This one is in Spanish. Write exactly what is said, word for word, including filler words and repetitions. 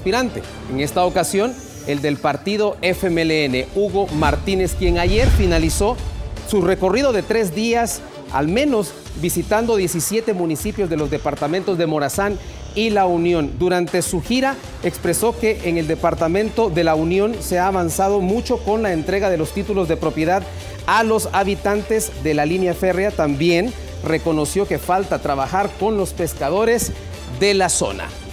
aspirante. En esta ocasión, el del partido F M L N, Hugo Martínez, quien ayer finalizó su recorrido de tres días, al menos visitando diecisiete municipios de los departamentos de Morazán y La Unión. Durante su gira expresó que en el departamento de La Unión se ha avanzado mucho con la entrega de los títulos de propiedad a los habitantes de la línea férrea. También reconoció que falta trabajar con los pescadores de la zona.